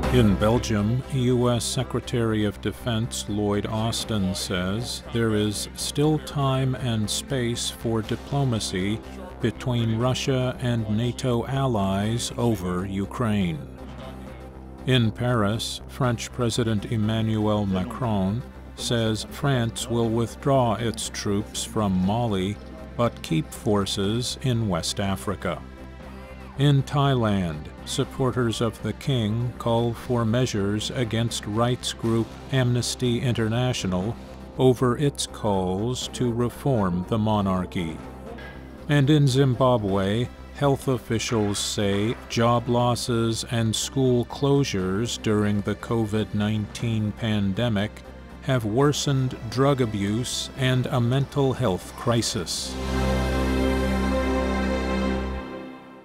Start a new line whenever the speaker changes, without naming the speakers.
In Belgium, U.S. Secretary of Defense Lloyd Austin says there is still time and space for diplomacy between Russia and NATO allies over Ukraine. In Paris, French President Emmanuel Macron says France will withdraw its troops from Mali but keep forces in West Africa. In Thailand, supporters of the king call for measures against rights group Amnesty International over its calls to reform the monarchy. And in Zimbabwe, health officials say job losses and school closures during the COVID-19 pandemic have worsened drug abuse and a mental health crisis.